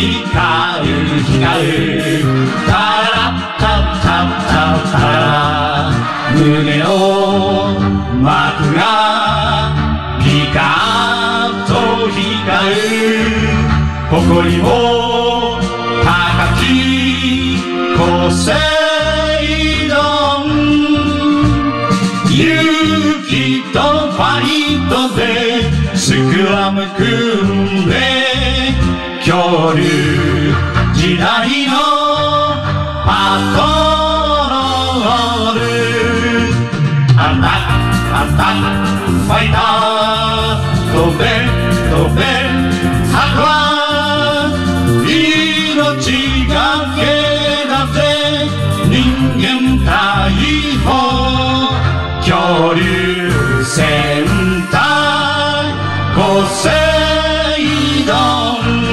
光る光るタラッタッタッタッタラ胸の幕がピカッと光る誇りも高きポセイドン勇気とファイトでスクラム組んで恐竜時代のパトロールアタックアタックファイター飛べ飛べ白は命がけだぜ人間大砲恐竜戦隊ポセイドン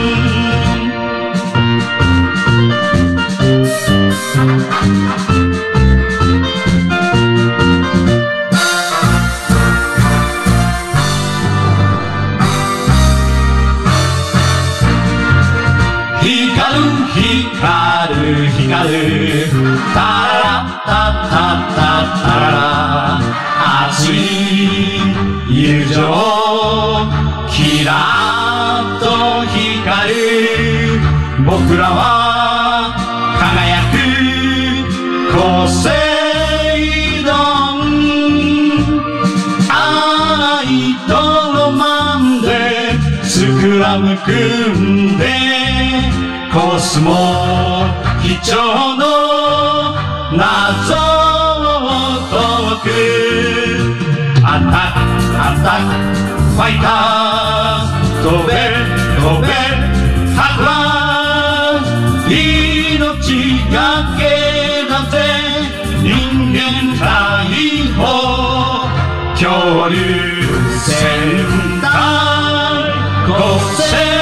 光る光るタラッタッタッタッタラ熱い友情キラッと光る僕らは輝くポセイドン愛とロマンでスクラム組んでコスモ貴重の謎を解くアタックアタックファイター飛べ飛べ白は命がけだぜ人間大砲恐竜戦隊個性